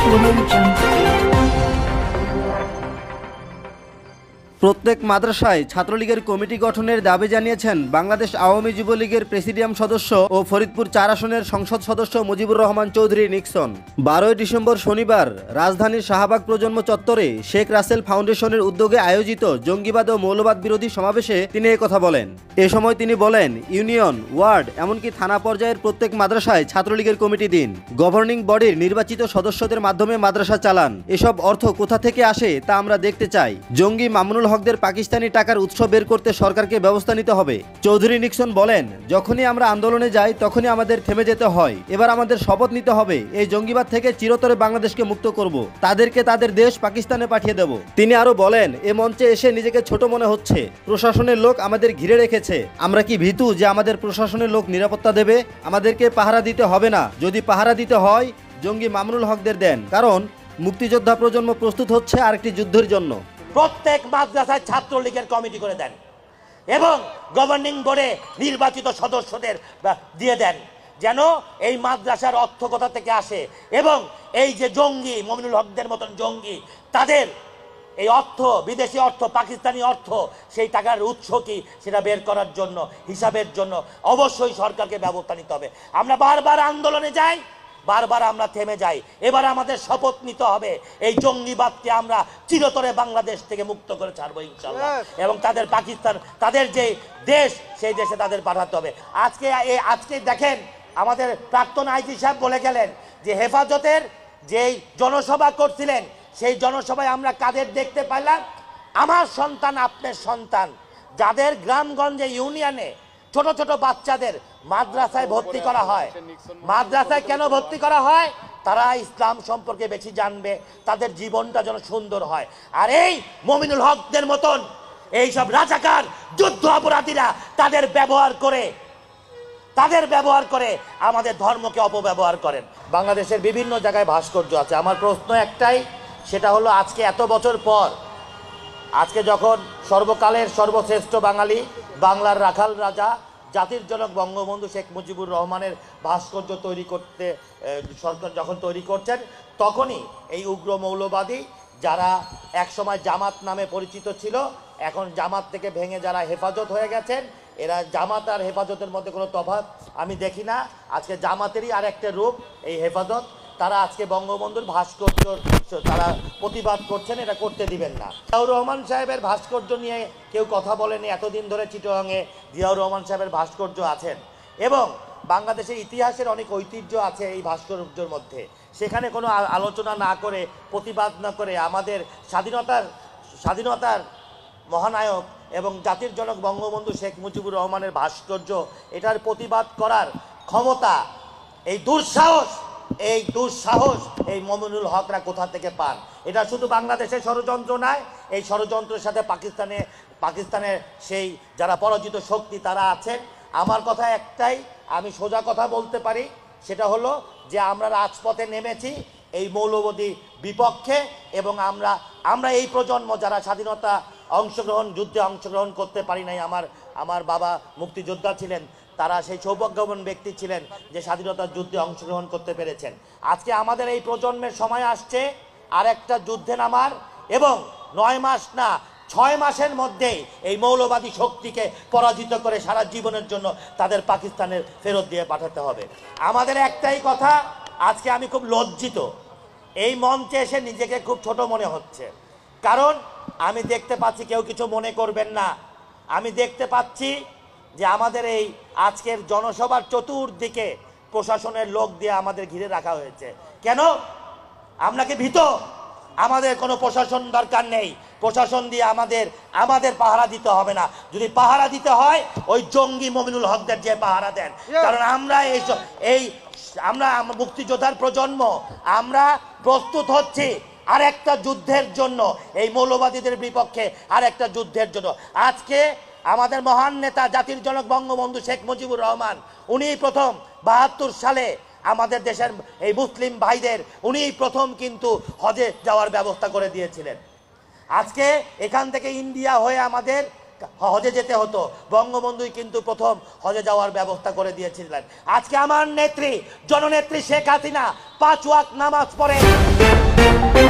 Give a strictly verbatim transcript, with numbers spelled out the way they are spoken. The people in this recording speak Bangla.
প্রত্যেক মাদ্রাসায় ছাত্রলীগের কমিটি গঠনের দাবি জানিয়েছেন বাংলাদেশ আওয়ামী যুবলীগের প্রেসিডিয়াম সদস্য ও ফরিদপুর চার আসনের সংসদ সদস্য মুজিবুর রহমান চৌধুরী নিক্সন। বারোই ডিসেম্বর শনিবার রাজধানীর শাহবাগ প্রজন্ম চত্বরে শেখ রাসেল ফাউন্ডেশনের উদ্যোগে আয়োজিত জঙ্গিবাদ ও মৌলবাদ বিরোধী সমাবেশে তিনি একথা বলেন। এ সময় তিনি বলেন, ইউনিয়ন, ওয়ার্ড এমনকি থানা পর্যায়ের প্রত্যেক মাদ্রাসায় ছাত্রলীগের কমিটি দিন, গভর্নিং বডির নির্বাচিত সদস্যদের মাধ্যমে মাদ্রাসা চালান। এসব অর্থ কোথা থেকে আসে তা আমরা দেখতে চাই। জঙ্গি মামুনুল হকদের পাকিস্তানি টাকার উৎস বের করতে সরকারকে ব্যবস্থা নিতে হবে। চৌধুরী নিক্সন বলেন, যখনই আমরা আন্দোলনে যাই তখনই আমাদের থেমে যেতে হয়। এবার আমাদের শপথ নিতে হবে এই জঙ্গিবাদ থেকে চিরতরে বাংলাদেশকে মুক্ত করব, তাদেরকে তাদের দেশ পাকিস্তানে পাঠিয়ে দেব। তিনি আরো বলেন, এ মঞ্চে এসে নিজেকে ছোট মনে হচ্ছে। প্রশাসনের লোক আমাদের ঘিরে রেখেছে। আমরা কি ভীতু যে আমাদের প্রশাসনের লোক নিরাপত্তা দেবে? আমাদেরকে পাহারা দিতে হবে না। যদি পাহারা দিতে হয় জঙ্গি মামুনুল হকদের দেন, কারণ মুক্তিযোদ্ধা প্রজন্ম প্রস্তুত হচ্ছে আরেকটি যুদ্ধের জন্য। প্রত্যেক মাদ্রাসায় ছাত্রলীগের কমিটি করে দেন এবং গভর্নিং বোর্ডে নির্বাচিত সদস্যদের দিয়ে দেন, যেন এই মাদ্রাসার অর্থ কোথা থেকে আসে এবং এই যে জঙ্গি মমিনুল হকদের মতন জঙ্গি, তাদের এই অর্থ, বিদেশি অর্থ, পাকিস্তানি অর্থ, সেই টাকার উৎস কি সেটা বের করার জন্য, হিসাবের জন্য অবশ্যই সরকারকে ব্যবস্থা নিতে হবে। আমরা বারবার আন্দোলনে যাই, বারবার আমরা থেমে যাই। এবার আমাদের শপথ নিতে হবে এই জঙ্গিবাদকে আমরা চিরতরে বাংলাদেশ থেকে মুক্ত করে ছাড়বো ইনশাআল্লাহ, এবং তাদের পাকিস্তান, তাদের যে দেশ, সেই দেশে তাদের পাঠাতে হবে। আজকে এই আজকে দেখেন, আমাদের প্রাক্তন আইজি সাহেব বলে গেলেন যে হেফাজতের যেই জনসভা করছিলেন, সেই জনসভায় আমরা কাদের দেখতে পাইলাম? আমার সন্তান, আপনার সন্তান, যাদের গ্রামগঞ্জে, ইউনিয়নে ছোট ছোট বাচ্চাদের মাদ্রাসায় ভর্তি করা হয়। মাদ্রাসায় কেন ভর্তি করা হয়? তারা ইসলাম সম্পর্কে বেশি জানবে, তাদের জীবনটা যেন সুন্দর হয়। আর এই মমিনুল হকদের মতন এইসব রাজাকার যুদ্ধ অপরাধীরা তাদের ব্যবহার করে তাদের ব্যবহার করে আমাদের ধর্মকে অপব্যবহার করেন। বাংলাদেশের বিভিন্ন জায়গায় ভাস্কর্য আছে। আমার প্রশ্ন একটাই, সেটা হলো আজকে এত বছর পর, আজকে যখন সর্বকালের সর্বশ্রেষ্ঠ বাঙালি, বাংলার রাখাল রাজা, জাতির জনক বঙ্গবন্ধু শেখ মুজিবুর রহমানের ভাস্কর্য তৈরি করতে সরকার যখন তৈরি করছেন, তখনই এই উগ্র মৌলবাদী যারা একসময় জামাত নামে পরিচিত ছিল, এখন জামাত থেকে ভেঙে যারা হেফাজত হয়ে গেছেন, এরা জামাত আর হেফাজতের মধ্যে কোনো তফাৎ আমি দেখি না। আজকে জামাতেরই আর একটা রূপ এই হেফাজত। তারা আজকে বঙ্গবন্ধুর ভাস্কর্য তারা প্রতিবাদ করছেন, এটা করতে দিবেন না। জিয়াউর রহমান সাহেবের ভাস্কর্য নিয়ে কেউ কথা বলেনি এতদিন ধরে। চিটাগাংয়ে জিয়াউর রহমান সাহেবের ভাস্কর্য আছেন এবং বাংলাদেশের ইতিহাসের অনেক ঐতিহ্য আছে এই ভাস্কর্যের মধ্যে। সেখানে কোনো আলোচনা না করে, প্রতিবাদ না করে, আমাদের স্বাধীনতার স্বাধীনতার মহানায়ক এবং জাতির জনক বঙ্গবন্ধু শেখ মুজিবুর রহমানের ভাস্কর্য, এটার প্রতিবাদ করার ক্ষমতা, এই দুঃসাহস এই দুঃসাহস এই মমিনুল হকরা কোথা থেকে পান? এটা শুধু বাংলাদেশের ষড়যন্ত্র নয়, এই ষড়যন্ত্রের সাথে পাকিস্তানে পাকিস্তানের সেই যারা পরাজিত শক্তি তারা আছেন। আমার কথা একটাই, আমি সোজা কথা বলতে পারি, সেটা হলো যে আমরা রাজপথে নেমেছি এই মৌলবাদী বিপক্ষে, এবং আমরা আমরা এই প্রজন্ম যারা স্বাধীনতা অংশগ্রহণ যুদ্ধে অংশগ্রহণ করতে পারি নাই, আমার আমার বাবা মুক্তিযোদ্ধা ছিলেন, তারা সেই সৌভাগ্যবান ব্যক্তি ছিলেন যে স্বাধীনতার যুদ্ধে অংশগ্রহণ করতে পেরেছেন। আজকে আমাদের এই প্রজন্মের সময় আসছে আর একটা যুদ্ধে নামার, এবং নয় মাস না ছয় মাসের মধ্যেই এই মৌলবাদী শক্তিকে পরাজিত করে সারা জীবনের জন্য তাদের পাকিস্তানের ফেরত দিয়ে পাঠাতে হবে। আমাদের একটাই কথা, আজকে আমি খুব লজ্জিত, এই মঞ্চে এসে নিজেকে খুব ছোট মনে হচ্ছে, কারণ আমি দেখতে পাচ্ছি, কেউ কিছু মনে করবেন না, আমি দেখতে পাচ্ছি যে আমাদের এই আজকের জনসভার চতুর্দিকে প্রশাসনের লোক দিয়ে আমাদের ঘিরে রাখা হয়েছে। কেন? আমরা কি ভীত? আমাদের কোনো প্রশাসন দরকার নেই। প্রশাসন দিয়ে আমাদের আমাদের পাহারা দিতে হবে না। যদি পাহারা দিতে হয় ওই জঙ্গি মমিনুল হকদের যে পাহারা দেন, কারণ আমরা এই এই আমরা মুক্তিযোদ্ধার প্রজন্ম, আমরা প্রস্তুত হচ্ছি আর একটা যুদ্ধের জন্য, এই মৌলবাদীদের বিপক্ষে আর একটা যুদ্ধের জন্য। আজকে আমাদের মহান নেতা জাতির জনক বঙ্গবন্ধু শেখ মুজিবুর রহমান, উনি প্রথম বাহাত্তর সালে আমাদের দেশের এই মুসলিম ভাইদের উনি প্রথম কিন্তু হজে যাওয়ার ব্যবস্থা করে দিয়েছিলেন। আজকে এখান থেকে ইন্ডিয়া হয়ে আমাদের হজে যেতে হতো, বঙ্গবন্ধুই কিন্তু প্রথম হজে যাওয়ার ব্যবস্থা করে দিয়েছিলেন। আজকে আমার নেত্রী জননেত্রী শেখ হাসিনা পাঁচ ওয়াক্ত নামাজ পড়ে